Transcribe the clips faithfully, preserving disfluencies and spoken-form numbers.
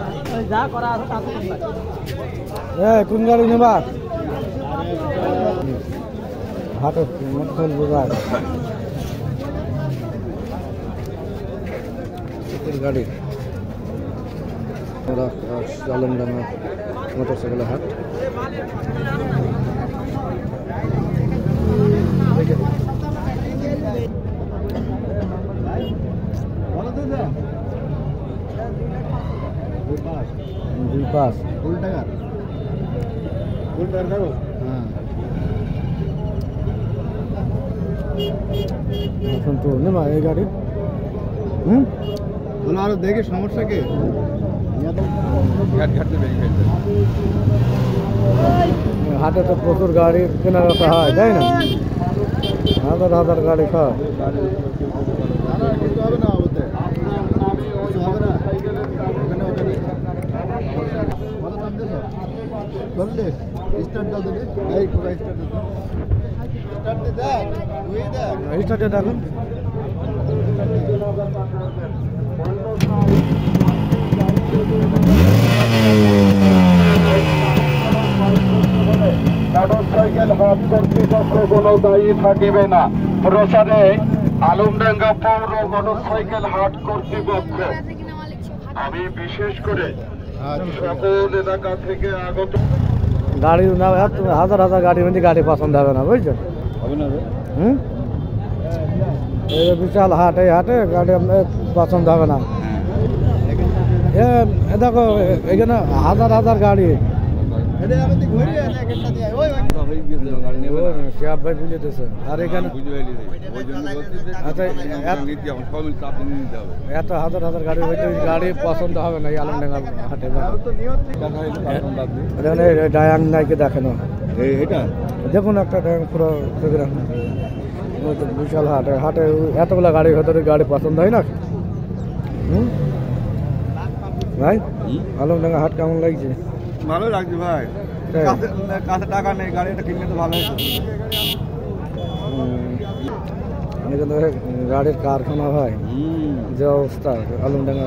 কোন গাড়ি নেবা হাটে বোঝায় গাড়ি আলমডাঙ্গা মোটরসাইকেল হাট দুই পাঁচ ফুল টাকা ফুল টাকা দেবো হ্যাঁ এখন তো নেবা এই গাড়ি হুম বলো আরো দেখে সমস্যা কি হাটে তো প্রচুর গাড়ি কেনা বেচা হয় তাই না হাজার হাজার গাড়ি খাওয়া স্টার্টে দেখুন মোটরসাইকেল হাট কর্তৃপক্ষ কোনো দায়ী থাকিবে না। প্রচারে আলমডাঙ্গা পৌর মোটরসাইকেল হাট কর্তৃপক্ষ। আমি বিশেষ করে সকল এলাকা থেকে আগত গাড়ি না হাজার হাজার গাড়ি মধ্যে গাড়ি পছন্দ হবে না বুঝছেন হুম এই বিশাল হাট এই হাটে গাড়ি পছন্দ হবে না এ দেখো এখানে হাজার হাজার গাড়ি আর এখানে এত হাজার হাজার গাড়ি হইতে গাড়ি পছন্দ হবে না এই আলমডাঙ্গা হাটে ডায়াং নাইকে দেখেন দেখুন একটা পুরো বিশাল হাটে হাটে এতগুলা গাড়ি ভেতরে গাড়ি পছন্দ হয় না হুম ভাই আলমডাঙ্গা হাট কেমন লাগছে ভালো লাগছে ভাই কাছে টাকা নেই গাড়িটা কিনলে তো ভালো হতো এখানে গাড়ির কারখানা ভাই যে অবস্থা আলমডাঙ্গা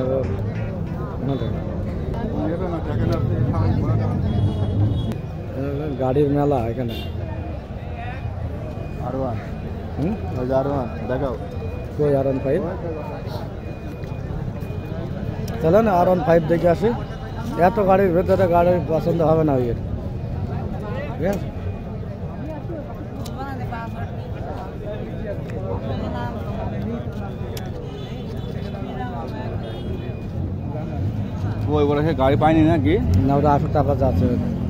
গাড়ির মেলা এখানে আর ওয়ান হুম আর ওয়ান দেখাও কই আর ওয়ান ফাইভ চলো না আর ওয়ান ফাইভ দেখে আসি এত গাড়ির ভেতরে গাড়ি পছন্দ হবে না ওই ঠিক আছে ওই বলে গাড়ি পাইনি নাকি না ওটা আশো টাকা যাচ্ছে